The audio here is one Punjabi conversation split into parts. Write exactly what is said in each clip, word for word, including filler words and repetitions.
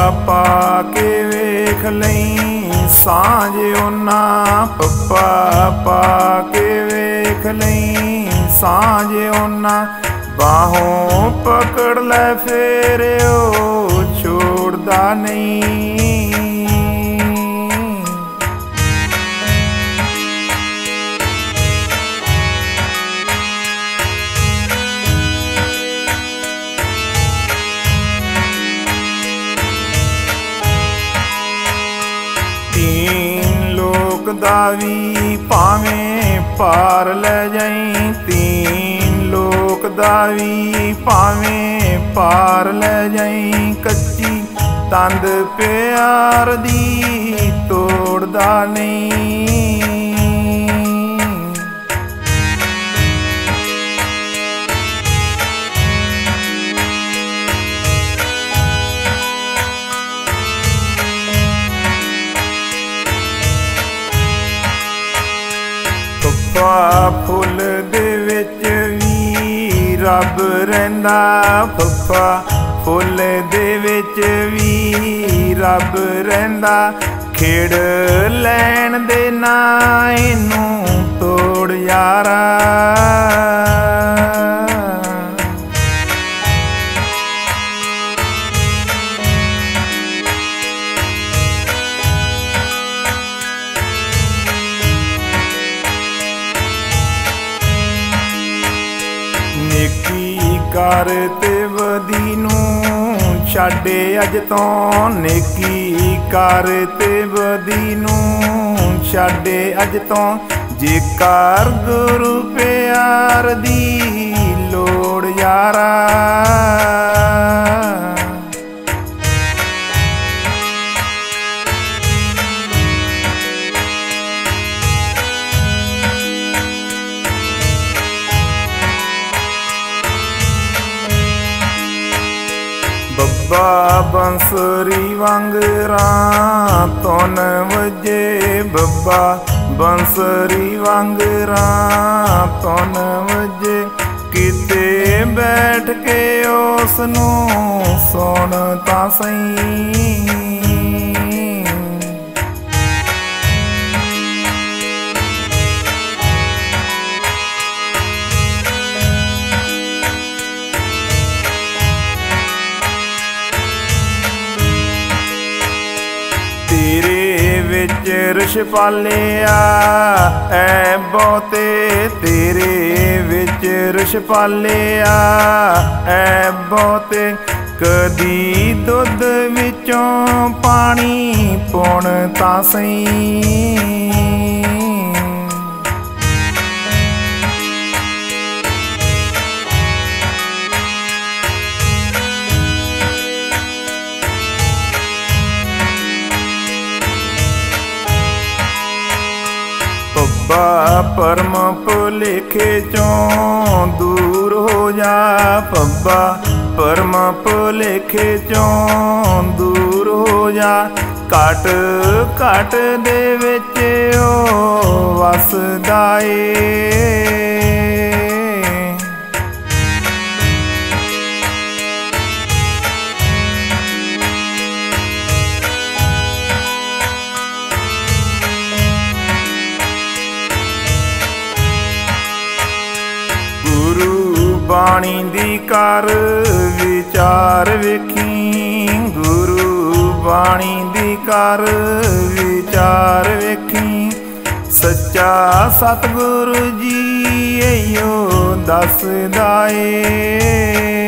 ਪਾ ਕੇ ਵੇਖ ਲਈ ਸਾਂਝ ਉਹਨਾਂ, ਪੱਪਾ ਪਾ ਕੇ ਵੇਖ ਲਈ ਸਾਂਝ ਉਹਨਾਂ। ਬਾਹੋਂ ਪਕੜ ਲੈ ਫੇਰ ਉਹ ਛੋੜਦਾ ਨਹੀਂ। ਤੀਨ ਲੋਕ ਦਾ ਵੀ ਭਾਵੇਂ ਪਾਰ ਲੈ ਜਾਈਂ, ਤੀਨ ਲੋਕ ਦਾ ਵੀ ਭਾਵੇਂ ਪਾਰ ਲੈ ਜਾਈਂ। ਕੱਚੀ ਤੰਦ ਪਿਆਰ ਦੀ ਤੋੜਦਾ ਨਹੀਂ। ਫੱਫਾ ਫੁੱਲ ਦੇ ਵਿੱਚ ਵੀ ਰੱਬ ਰਹਿੰਦਾ, ਫੱਫਾ ਫੁੱਲ ਦੇ ਵਿੱਚ ਵੀ ਰੱਬ ਰਹਿੰਦਾ। ਖੇਡ ਲੈਣ ਦੇ ਨਾ ਇਹਨੂੰ ਤੋੜ ਯਾਰਾ। ਨੇਕੀ ਕਰ ਤੇ ਬਦੀ ਨੂੰ ਛੱਡੇ ਅੱਜ ਤੋਂ, ਨੇਕੀ ਕਰ ਤੇ ਬਦੀ ਨੂੰ ਛੱਡੇ ਅੱਜ ਤੋਂ। ਜੇਕਰ ਗੁਰੂ ਪਿਆਰ ਦੀ ਲੋੜ ਯਾਰਾ। ਬੱਬਾ ਬੰਸਰੀ ਵਾਂਗਰਾਂ ਧੁਨ ਵਜੇ, ਬੱਬਾ ਬੰਸਰੀ ਵਾਂਗਰਾਂ ਧੁਨ ਵਜੇ। ਕਿਤੇ ਬੈਠ ਕੇ ਉਸ ਨੂੰ ਸੁਣ ਤਾਂ ਸਹੀ। ਤੇਰੇ ਵਿੱਚ ਰਿਸ਼ ਪਾਲਿਆ ਐ ਬਹੁਤੇ, ਤੇਰੇ ਵਿੱਚ ਰਿਸ਼ ਪਾਲਿਆ ਐ ਬਹੁਤੇ। ਕਦੀ ਦੁੱਧ ਵਿੱਚੋਂ ਪਾਣੀ ਪੁਣ ਤਾਂ ਸਹੀ। ਪੱਬਾ ਪਰਮ ਭੁਲੇਖੇ ਚੋਂ ਦੂਰ ਹੋ ਜਾ, ਪੱਬਾ ਪਰਮ ਭੁਲੇਖੇ ਚੋਂ ਦੂਰ ਹੋ ਜਾ। ਘਟ ਘਟ ਦੇ ਵਿੱਚ ਉਹ ਵਸਦਾ ਏ। ਬਾਣੀ ਦੀ ਕਰ ਵਿਚਾਰ ਵੇਖੀ, ਗੁਰੂ ਬਾਣੀ ਦੀ ਕਰ ਵਿਚਾਰ ਵੇਖੀ। ਸੱਚਾ ਸਤਿਗੁਰੂ ਜੀ ਇਹੋ ਦੱਸਦਾ ਏ।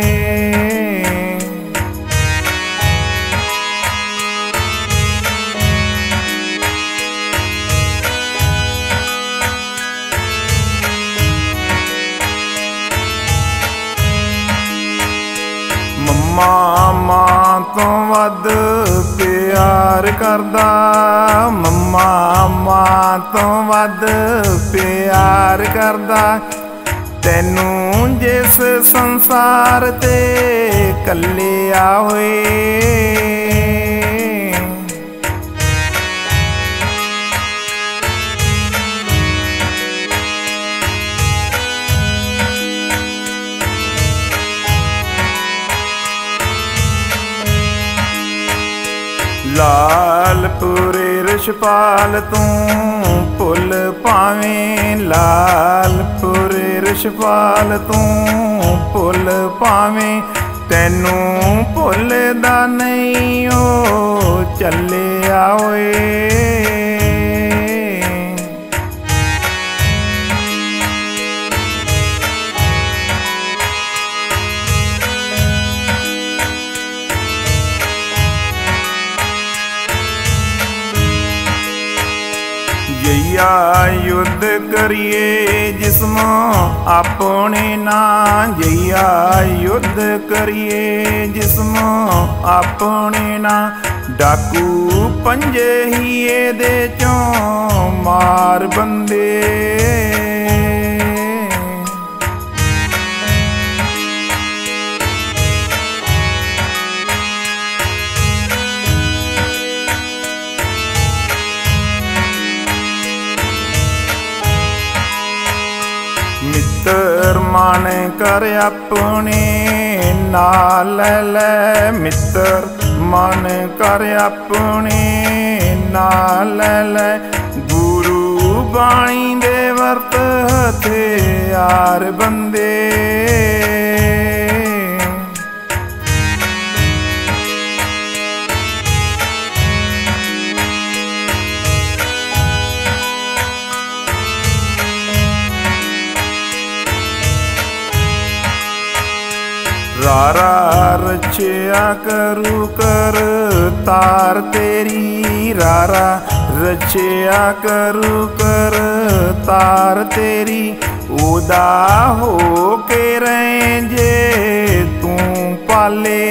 ਮੰਮਾ ਮਾਂ ਤੋਂ ਵੱਧ ਪਿਆਰ ਕਰਦਾ, ਮੰਮਾ ਮਾਂ ਤੋਂ ਵੱਧ ਪਿਆਰ ਕਰਦਾ। ਤੈਨੂੰ ਜਿਸ ਸੰਸਾਰ ਤੇ ਕੱਲਿਆ ਹੋਏ। ਲਾਲਪੁਰੇ ਰਿਸ਼ਪਾਲ ਤੂੰ ਭੁੱਲ ਪਾਵੇਂ, ਲਾਲਪੁਰੇ ਰਿਸ਼ਪਾਲ ਤੂੰ ਭੁੱਲ ਪਾਵੇਂ, ਤੈਨੂੰ ਭੁੱਲਦਾ ਨਹੀਂ ਓ ਚੱਲਿਆ ਓਏ। ਜਈਆ ਯੁੱਧ ਕਰੀਏ ਜਿਸਮ ਆਪਣੇ ਨਾ, ਜਈਆ ਯੁੱਧ ਕਰੀਏ ਜਿਸਮ ਆਪਣੇ ਨਾ, ਡਾਕੂ ਪੰਜੇ ਹੀ ਇਹਦੇ ਚੋਂ ਮਾਰ ਬੰਦੇ। ਮਿੱਤਰ ਮਨ ਕਰ ਆਪਣੇ ਨਾਲ ਲੈ ਲੈ, ਮਿੱਤਰ ਮਨ ਕਰ ਆਪਣੇ ਨਾਲ ਲੈ ਲੈ, ਗੁਰੂ ਬਾਣੀ ਦੇ ਵਰਤ ਹਥਿਆਰ ਬੰਦੇ। ਰਾਰਾ ਰਚਿਆ ਕਰੂ ਕਰ ਤਾਰ ਤੇਰੀ, ਰਾਰਾ ਰਚਿਆ ਕਰੂ ਕਰ ਤਾਰ ਤੇਰੀ, ਉਹਦਾ ਹੋ ਕੇ ਰਹਿ ਜੇ ਤੂੰ ਪਾਲੇ।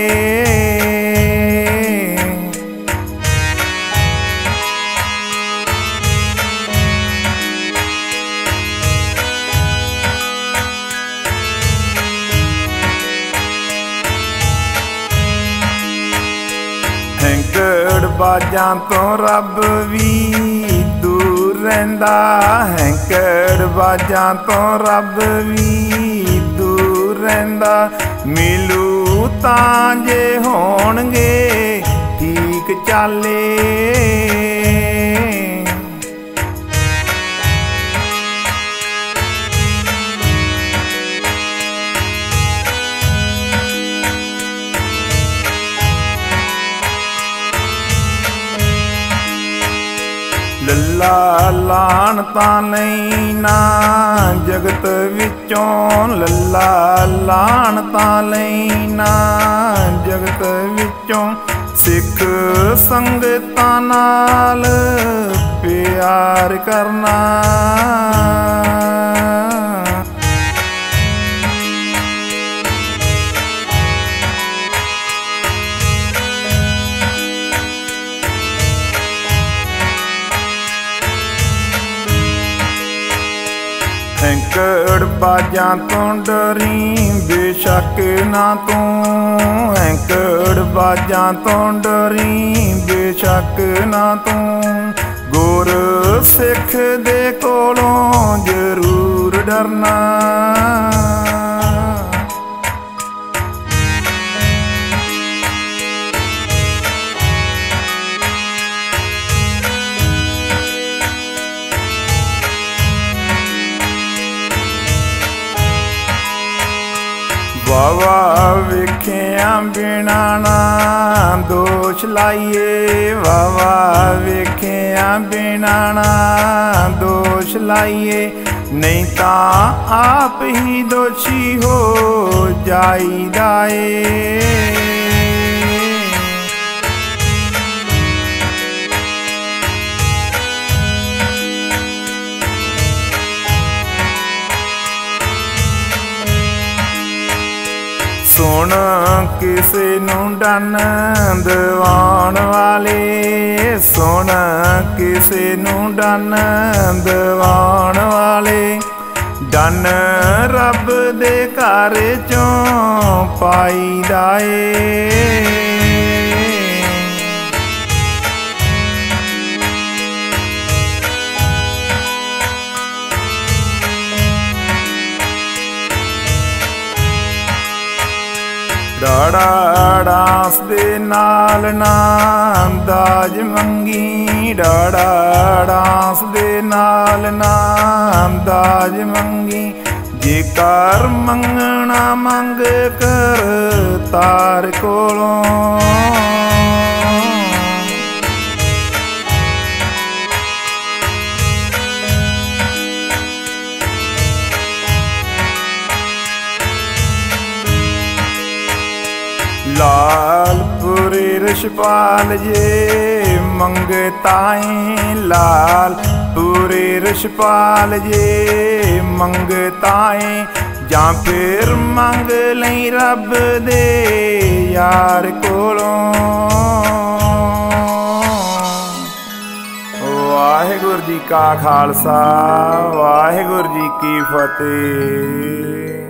ਹੈਂਕੜ ਬਾਜਾਂ ਤੋਂ ਰੱਬ ਵੀ ਦੂਰ ਰਹਿੰਦਾ, ਹੈਂਕੜ ਬਾਜਾਂ ਤੋਂ ਰੱਬ ਵੀ ਦੂਰ ਰਹਿੰਦਾ, ਮਿਲੂ ਤਾਂ ਜੇ ਹੋਣਗੇ ਠੀਕ ਚਾਲੇ। ਲੱਲਾ ਲਾਣ ਤਾਂ ਨਹੀਂ ਨਾ ਜਗਤ ਵਿੱਚੋਂ, ਲੱਲਾ ਲਾਣ ਤਾਂ ਨਹੀਂ ਨਾ ਜਗਤ ਵਿੱਚੋਂ, ਸਿੱਖ ਸੰਗਤਾਂ ਨਾਲ ਪਿਆਰ ਕਰਨਾ। ਹੈਂਕੜ ਬਾਜਾਂ ਤੋਂ ਡਰੀ ਬੇਸ਼ੱਕ ਨਾ ਤੂੰ, ਹੈਂਕੜ ਬਾਜਾਂ ਤੋਂ ਡਰੀ ਬੇਸ਼ੱਕ ਨਾ ਤੂੰ, ਗੁਰ ਸਿੱਖ ਦੇ ਕੋਲੋਂ ਜ਼ਰੂਰ ਡਰਨਾ। ਵਾਵਾ ਵੇਖਿਆ ਬਿਨਾ ਨਾ ਦੋਸ਼ ਲਾਈਏ, ਵਾਵਾ ਵੇਖਿਆ ਬਿਨਾ ਨਾ ਦੋਸ਼ ਲਾਈਏ, ਨਹੀਂ ਤਾਂ ਆਪ ਹੀ ਦੋਸ਼ੀ ਹੋ ਜਾਈਦਾ ਏ। ਸੁਣ ਕਿਸੇ ਨੂੰ ਡੰਨ ਦਿਵਾਉਣ ਵਾਲੇ, ਸੁਣ ਕਿਸੇ ਨੂੰ ਡੰਨ ਦਿਵਾਉਣ ਵਾਲੇ, ਡੰਨ ਰੱਬ ਦੇ ਘਰ ਚੋਂ ਪਾਈਦਾ ਏ। ਡਾੜਾ ਡਾਂਸ ਦੇ ਨਾਲ ਨਾ ਦਾਜ ਮੰਗੀ, ਡਾੜਾ ਡਾਂਸ ਦੇ ਨਾਲ ਨਾ ਦਾਜ ਮੰਗੀ। ਜੇ ਕਰ ਮੰਗਣਾ ਮੰਗ ਕਰ ਤਾਰ ਕੋਲੋਂ, ਲਾਲਪੁਰੀ ਰਿਸ਼ਪਾਲ ਜੇ ਮੰਗੇ ਤਾਈ, ਲਾਲਪੁਰੀ ਰਿਸ਼ਪਾਲ ਜੇ ਮੰਗੇ ਤਾਈ। ਜਾਂ ਫਿਰ ਮੰਗ ਲਈ ਰੱਬ ਦੇ ਯਾਰ ਕੋਲੋਂ। ਵਾਹਿਗੁਰੂ ਜੀ ਕਾ ਖਾਲਸਾ, ਵਾਹਿਗੁਰੂ ਜੀ ਕੀ ਫਤਿਹ।